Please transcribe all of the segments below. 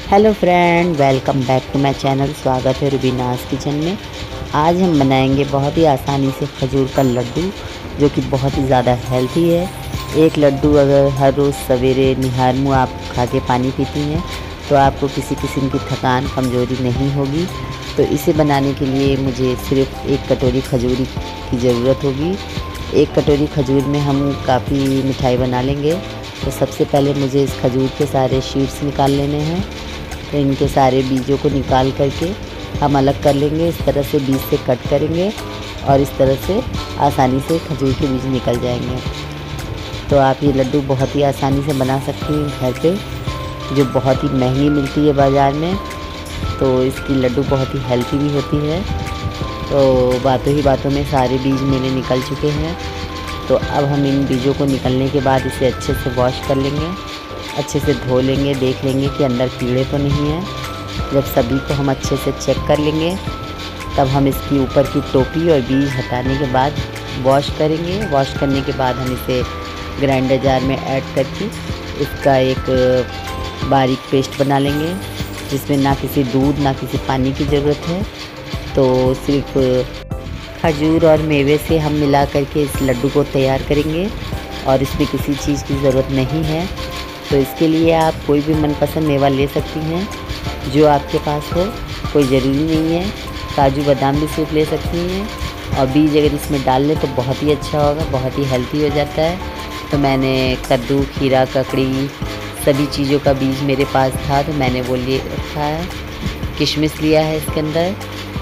Hello friend, welcome back to my channel. स्वागत है रुबीनास kitchen में। आज हम बनाएंगे बहुत ही आसानी से खजूर का लड्डू, जो कि बहुत ही ज़्यादा हेल्थी है। एक लड्डू अगर हर रोज़ सवेरे निहार मुँह आप खा के पानी पीती हैं तो आपको किसी किस्म की थकान कमज़ोरी नहीं होगी। तो इसे बनाने के लिए मुझे सिर्फ एक कटोरी खजूर की ज़रूरत होगी। एक कटोरी खजूर में हम काफ़ी मिठाई बना लेंगे। तो सबसे पहले मुझे इस खजूर के सारे शीड्स निकाल लेने हैं। तो इनके सारे बीजों को निकाल करके हम अलग कर लेंगे। इस तरह से बीज से कट करेंगे और इस तरह से आसानी से खजूर के बीज निकल जाएंगे। तो आप ये लड्डू बहुत ही आसानी से बना सकती हैं घर पे, जो बहुत ही महंगी मिलती है बाज़ार में। तो इसकी लड्डू बहुत ही हेल्थी भी होती है। तो बातों ही बातों में सारे बीज मेरे निकल चुके हैं। तो अब हम इन बीजों को निकलने के बाद इसे अच्छे से वॉश कर लेंगे, अच्छे से धो लेंगे, देख लेंगे कि अंदर कीड़े तो नहीं हैं। जब सभी को हम अच्छे से चेक कर लेंगे तब हम इसकी ऊपर की टोपी और बीज हटाने के बाद वॉश करेंगे। वॉश करने के बाद हम इसे ग्राइंडर जार में ऐड करके इसका एक बारीक पेस्ट बना लेंगे, जिसमें ना किसी दूध ना किसी पानी की ज़रूरत है। तो सिर्फ खजूर और मेवे से हम मिला करके इस लड्डू को तैयार करेंगे और इसमें किसी चीज़ की ज़रूरत नहीं है। तो इसके लिए आप कोई भी मनपसंद मेवा ले सकती हैं जो आपके पास हो, कोई ज़रूरी नहीं है। काजू बादाम भी सिर्फ ले सकती हैं और बीज अगर इसमें डाल लें तो बहुत ही अच्छा होगा, बहुत ही हेल्थी हो जाता है। तो मैंने कद्दू, खीरा, ककड़ी सभी चीज़ों का बीज मेरे पास था तो मैंने वो ले रखा है। किशमिश लिया है, इसके अंदर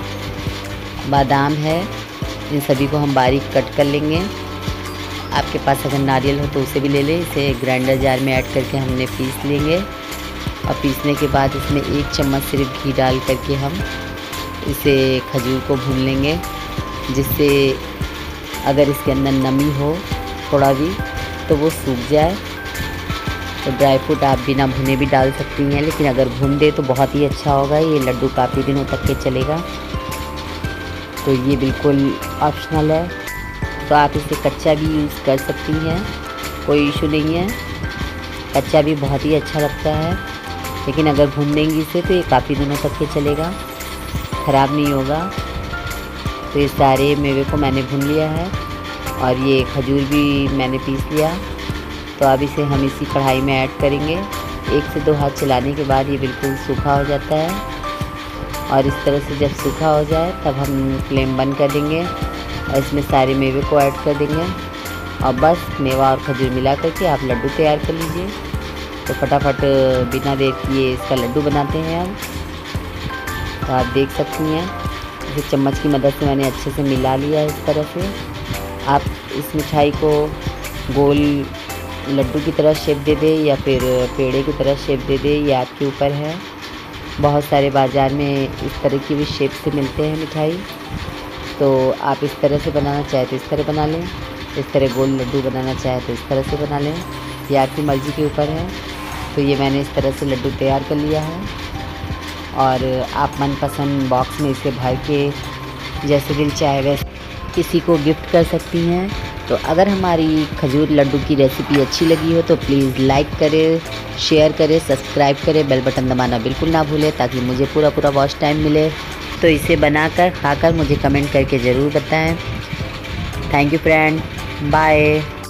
बादाम है। इन सभी को हम बारीक कट कर लेंगे। आपके पास अगर नारियल हो तो उसे भी ले लें। इसे ग्राइंडर जार में ऐड करके हमने पीस लेंगे और पीसने के बाद इसमें 1 चम्मच सिर्फ घी डाल करके हम इसे खजूर को भून लेंगे, जिससे अगर इसके अंदर नमी हो थोड़ा भी तो वो सूख जाए। तो ड्राई फ्रूट आप बिना भुने भी डाल सकती हैं, लेकिन अगर भून दे तो बहुत ही अच्छा होगा। ये लड्डू काफ़ी दिनों तक के चलेगा। तो ये बिल्कुल ऑप्शनल है। तो आप इसे कच्चा भी यूज़ कर सकती हैं, कोई इशू नहीं है। कच्चा भी बहुत ही अच्छा लगता है, लेकिन अगर भून देंगी इसे तो ये काफ़ी दिनों तक के चलेगा, ख़राब नहीं होगा। तो ये सारे मेवे को मैंने भून लिया है और ये खजूर भी मैंने पीस लिया। तो अब इसे हम इसी कढ़ाई में ऐड करेंगे। 1 से 2 हाथ चलाने के बाद ये बिल्कुल सूखा हो जाता है और इस तरह से जब सूखा हो जाए तब हम फ्लेम बंद कर देंगे और इसमें सारे मेवे को ऐड कर देंगे और बस मेवा और खजूर मिला करके आप लड्डू तैयार कर लीजिए। तो फटाफट बिना देर किए इसका लड्डू बनाते हैं हम। तो आप देख सकती हैं इसे चम्मच की मदद से मैंने अच्छे से मिला लिया है। इस तरह से आप इस मिठाई को गोल लड्डू की तरह शेप दे दें या फिर पेड़े की तरह शेप दे दें, ये आपके ऊपर है। बहुत सारे बाज़ार में इस तरह की भी शेप से मिलते हैं मिठाई। तो आप इस तरह से बनाना चाहे तो इस तरह बना लें, इस तरह गोल लड्डू बनाना चाहे तो इस तरह से बना लें, ये आपकी मर्ज़ी के ऊपर है। तो ये मैंने इस तरह से लड्डू तैयार कर लिया है और आप मनपसंद बॉक्स में इसे भर के जैसे दिल चाहे वैसे किसी को गिफ्ट कर सकती हैं। तो अगर हमारी खजूर लड्डू की रेसिपी अच्छी लगी हो तो प्लीज़ लाइक करें, शेयर करें, सब्सक्राइब करें, बेल बटन दबाना बिल्कुल ना भूलें ताकि मुझे पूरा वॉच टाइम मिले। तो इसे बनाकर खाकर मुझे कमेंट करके ज़रूर बताएं। Thank you friend, bye.